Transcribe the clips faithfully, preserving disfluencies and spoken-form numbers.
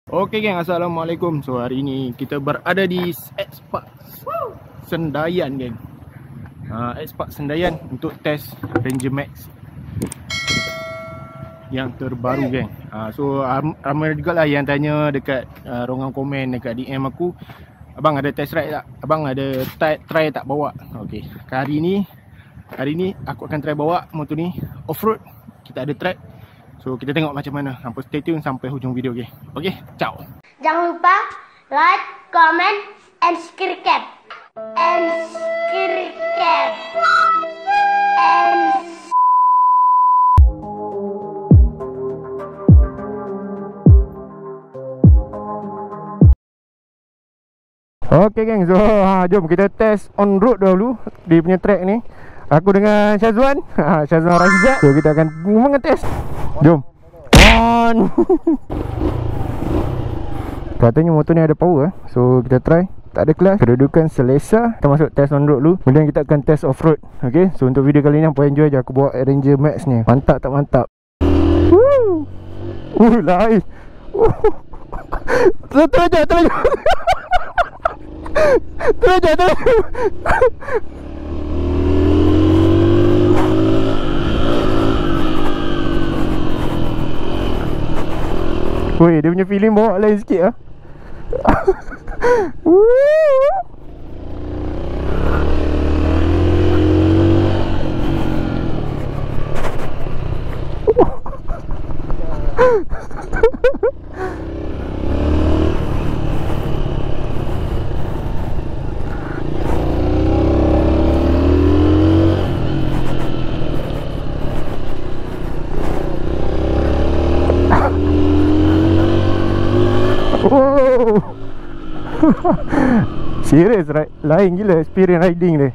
Okey geng, assalamualaikum. So hari ni kita berada di X-Park Sendayan geng. uh, X-Park Sendayan untuk test Ranger Max yang terbaru geng. uh, So ramai juga lah yang tanya dekat uh, rongan komen, dekat D M aku, abang ada test ride tak? Abang ada try, try tak bawa? Okey, hari ni Hari ni aku akan try bawa motor ni off-road. Kita ada track. So kita tengok macam mana. Hampa stay tune sampai hujung video ke. Okey, ciao. Jangan lupa like, comment, and subscribe. And subscribe. And Okey geng, so ha, jom kita test on road dahulu di punya track ni. Aku dengan Syazwan, ha, Syazwan Razak. So kita akan mengetes. Jom. On. Katanya motor ni ada power eh. So kita try. Tak ada kelas, kedudukan selesa. Kita masuk test on road dulu, kemudian kita akan test off road. Okay, so untuk video kali ni hampa enjoy je. Aku bawa Ranger Max ni. Mantap tak mantap? Woo. Uh, lain. Uh. Terus je, terus je. Terus je, terus je. Weh, dia punya feeling bawa lain sikit lah. Wow. Serius, right? Lain gila experience riding dia.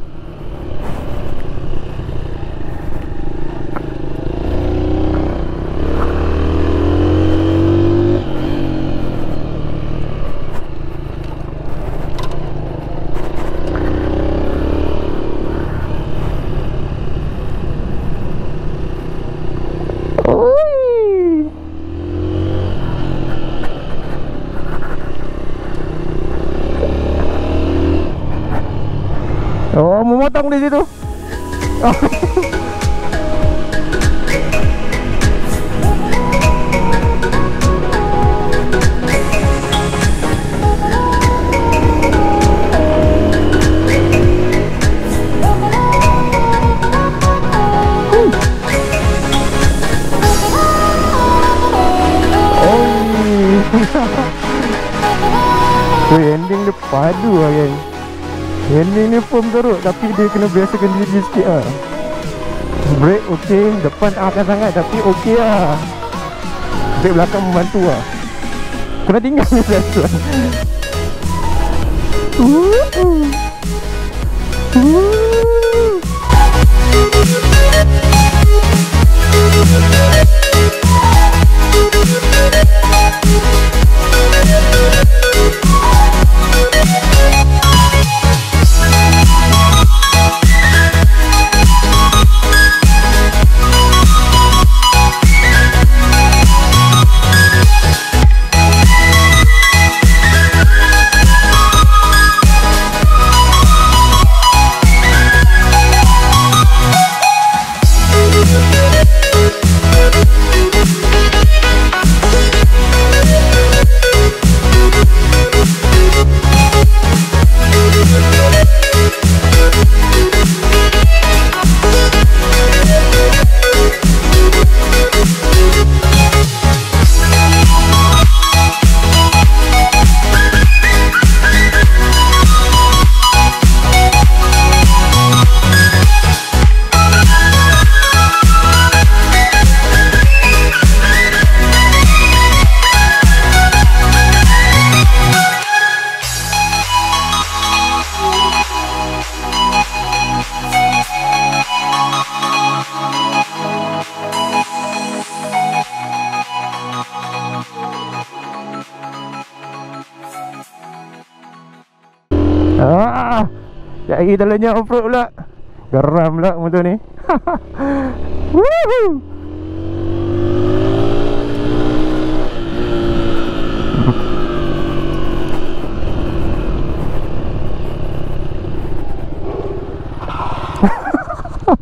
Oh, memotong di situ. Oh. Wih, ending dia padu lah kan. Ending ni firm teruk, tapi dia kena biasakan diri sikit lah. Brake okey, depan akan sangat tapi okey lah. Brake belakang membantu lah. Kena tinggal ni satu. Uh. Uh. Ah, jadi dalamnya off-road pula. Geram pula motor ni. Woohoo.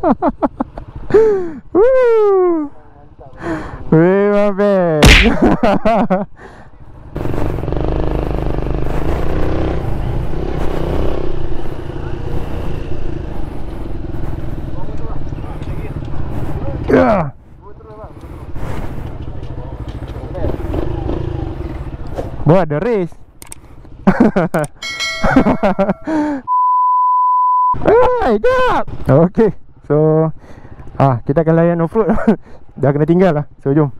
Woo. Weh, my bad. Ya. Buat ada race. Hai, jap. Okay, so ah kita akan layan off-road. Dah kena tinggal lah. So jom.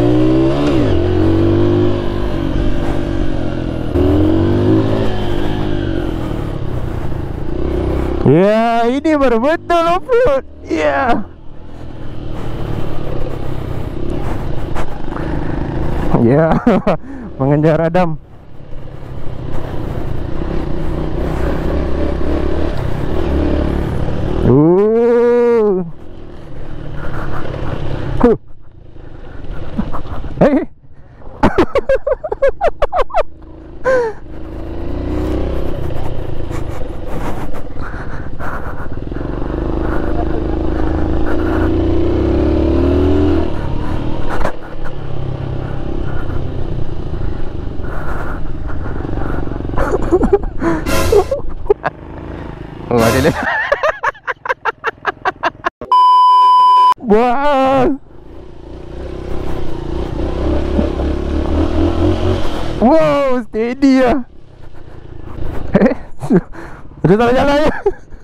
Ya, ini baru betul off-road. Ya. Ya, mengejar Adam. Uh. Huh. Hey. Oh, ada dah. Wah. Wow, steady lah. Eh, ada salah jalan ya.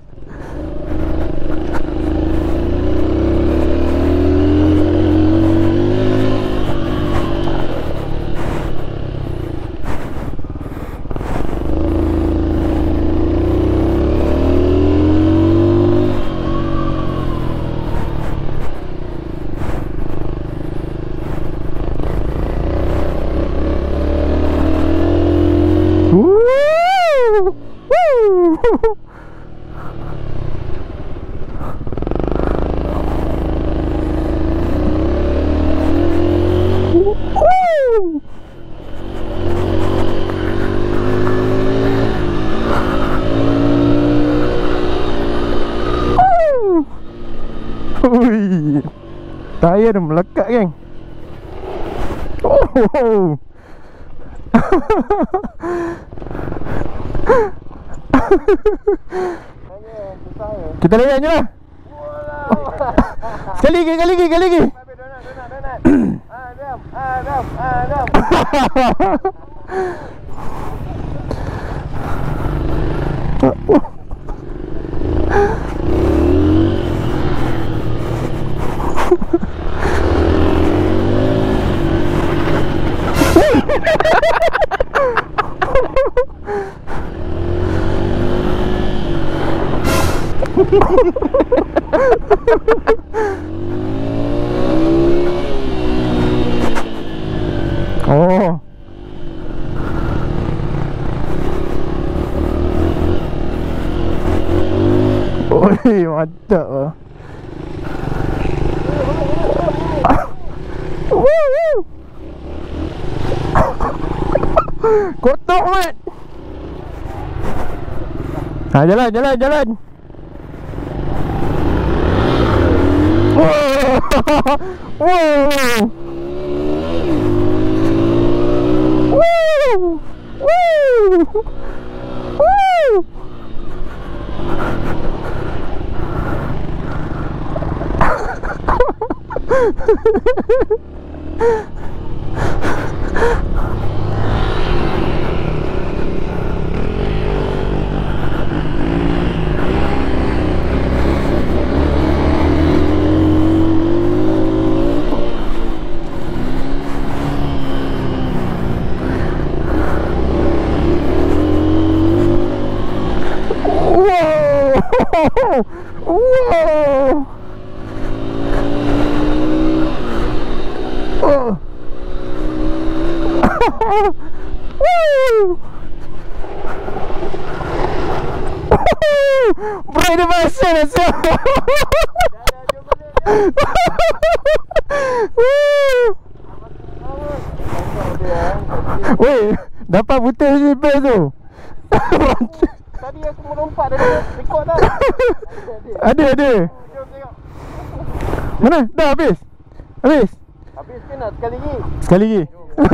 Ui, tayar melekat geng. Oh. Kita layan je lah. Sekali lagi, sekali lagi, sekali lagi. Adam, Adam, Adam. Oh. Oi, mantap lah. Kotor mat. Ha, jalan, jalan, jalan. Wow. Wow. Woo! Woo! Woo! Wow. Oh. Woo. Break the machine itself. Weh, dapat butir si best tu. Tadi aku melompat dari rekod tau. Ada, ada. Mana? Dah habis? Habis? Habis ke nak sekali lagi? Sekali lagi?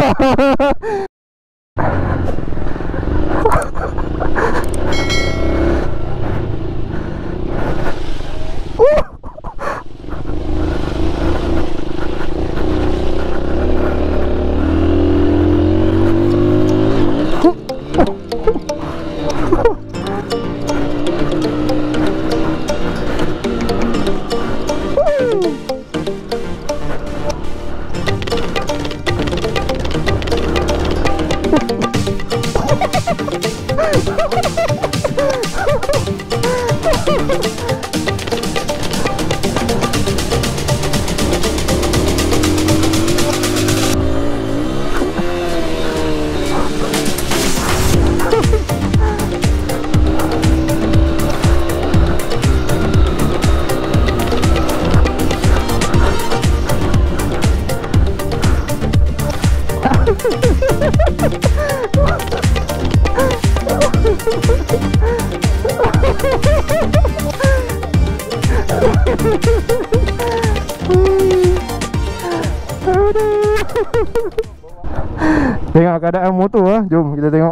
Tengok keadaan motor lah. Jom kita tengok.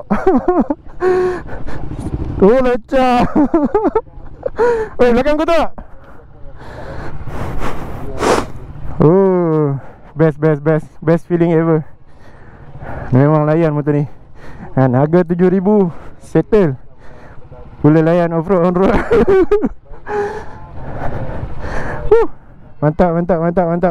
Oh lecah. Oi, belakang kau tak? Oh, best best best best feeling ever. Memang layan motor ni. Dan harga tujuh ribu settle. Boleh layan off-road on-road. uh, Mantap mantap mantap mantap.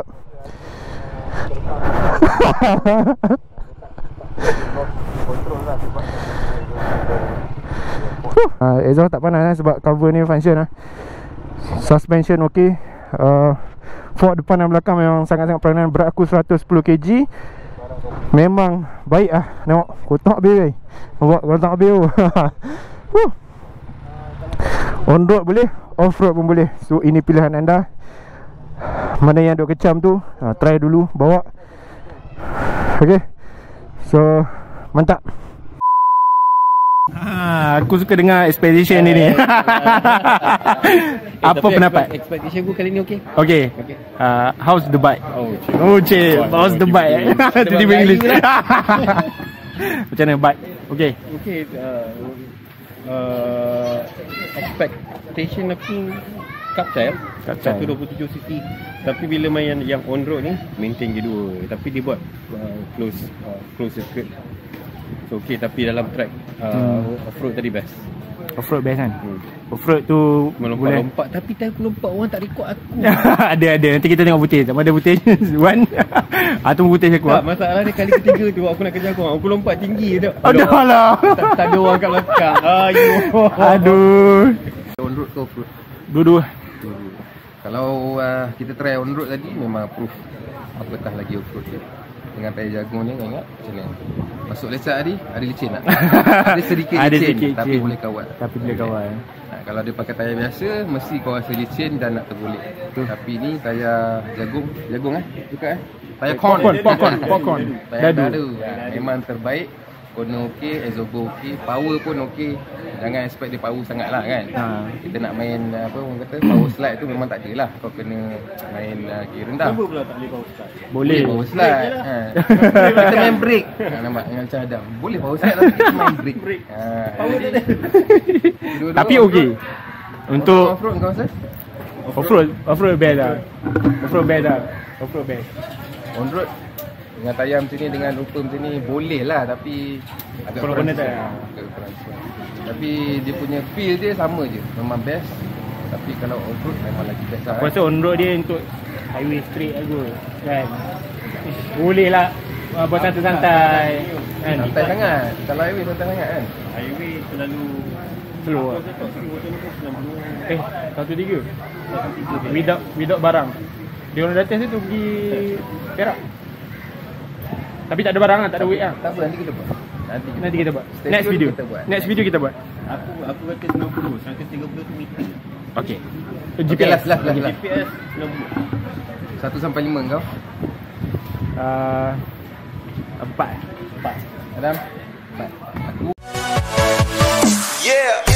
Uh, exhaust tak panas lah sebab cover ni function lah. Suspension ok. uh, Fork depan dan belakang memang sangat-sangat peranan. Berat aku seratus sepuluh kilogram. Memang baik lah. Tengok kotak habis. Buat kotak habis. uh. On road boleh, off road pun boleh. So ini pilihan anda. Mana yang duk kecam tu, uh, try dulu, bawa. Ok. So mantap. Ha, aku suka dengar expedition ni ni. Apa eh, pendapat? Expedition aku kali ni okey. Okey. Okay. Uh, how's the bike? Oh, cik. Oh, cik. How's the bike? Jadi English. Macam mana bike? Okey. Okey. Uh, uh, expectation aku Captel seratus dua puluh tujuh cc. Tapi bila main yang, yang on road ni maintain je dua. Tapi dia buat uh, close uh, close circuit. So okey, tapi dalam track uh, hmm. off-road tadi best. Off-road best kan? Hmm. Off-road tu melompat-lompat. Tapi time aku lompat orang tak record aku. Ada ada. Nanti kita tengok putih. Sama ada putih Wan. Atau putih aku. Tak, masalah dia kali ketiga tu aku nak kejar kau. Aku lompat tinggi tu. Aduh lah. Tak, tak ada orang kat belakang. Ayuh. Aduh. On road ke off-road? Dua-dua. Kalau uh, kita try on road tadi memang proof apatah lagi off-road dia. Dengan tayar jagung ni kau ingat macam mana? Masuk lesak tadi ada licin tak? Ada sedikit ada licin sedikit tapi licin. Boleh kawal. Tapi boleh kawal. Nah, kalau dia pakai tayar biasa mesti kau rasa licin dan nak tergolek. Tapi ni tayar jagung, jagung eh? Bukan eh? Tayar corn, popcorn, popcorn, popcorn. Tayar dadu. Memang terbaik. Corner okey, exobo okey, power pun okey. Jangan expect dia power sangat lah kan. Ha. Kita nak main apa orang kata power slide tu memang tak ada lah. Kau kena main uh, gear rendah. Kenapa pula tak boleh power slide? Boleh power slide. Ha. Kita main brake. Ha, nampak macam Adam. Boleh power slide tapi kita main brake. Ha. Power tak ada. Tapi okey. Untuk off-road kau rasa? Off-road, off-road best lah. Off-road best lah. Off-road best. On road dengan tayar macam ni, dengan rupa macam ni boleh lah tapi agak kurang tak. Tapi dia punya feel dia sama je. Memang best. Tapi kalau off road memang lagi best lah. Aku rasa on road dia untuk highway straight aku kan. Boleh lah buat santai-santai kan. Santai sangat. Kalau highway santai sangat kan. Highway selalu slow lah. Eh, satu tiga Without without barang. Dia orang datang situ pergi Perak. Tapi tak ada barang lah, tak ada weight lah. Tak apa, nanti kita buat. Nanti kita, nanti kita buat. Next video. Kita buat. Next video kita buat. Aku aku kata sembilan puluh, seratus tiga puluh tu meeting. Okey. G P S lah, lah, lah. G P S sembilan puluh. satu sampai lima kau? Uh, empat. Empat. Adam? Empat. Aku? Yeah.